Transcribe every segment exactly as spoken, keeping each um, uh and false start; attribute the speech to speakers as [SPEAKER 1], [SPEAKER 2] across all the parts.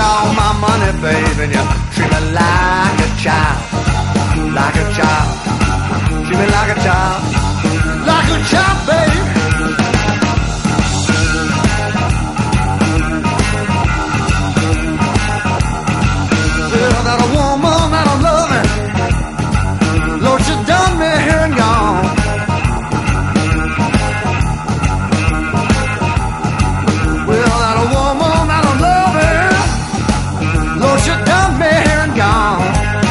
[SPEAKER 1] all my money, baby, and you treat me like a child, like a child. Treat me like a child, like a child, baby. Well, that a woman that I'm loving, Lord, she done me here and gone. Well, that a woman that I'm loving, Lord, she done me here and gone.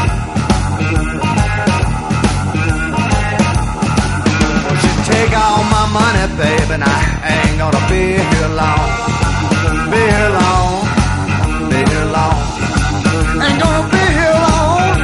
[SPEAKER 1] Well, she take all my money, baby, and I ain't gonna be here long. Be here long, be here long. Ain't gonna be here long.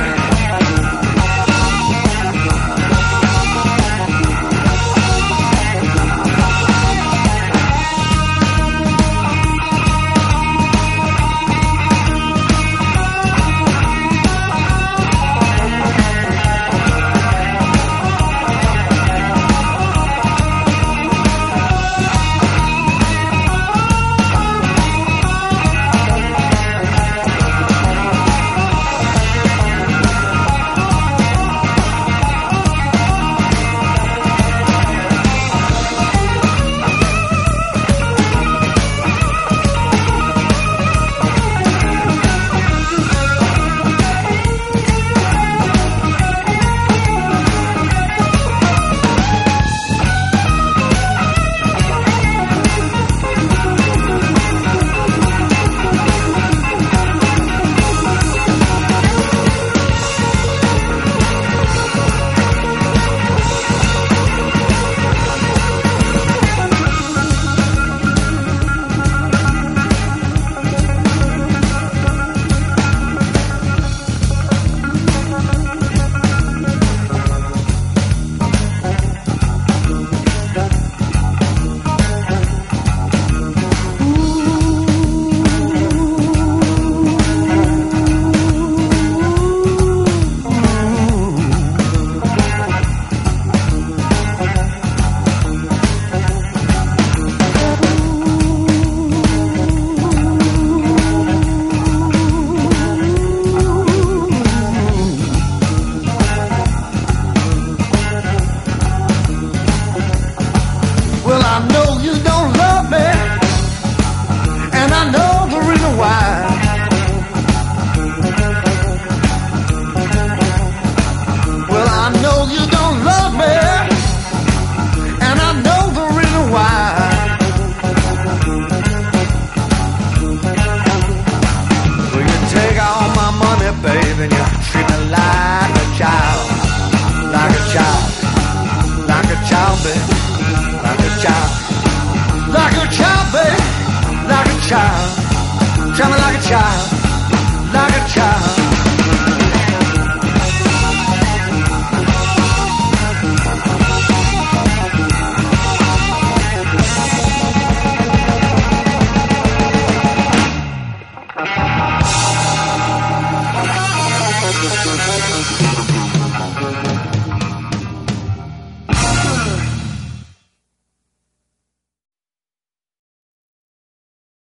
[SPEAKER 1] Well, I know you don't love me, and I know the reason why. Well, I know you don't love me, and I know the reason why. Well, you take all my money, baby, and you treat me like a child, like a child, like a child, baby. Like a child, like a child, babe, like a child. Tell me like a child, like a child.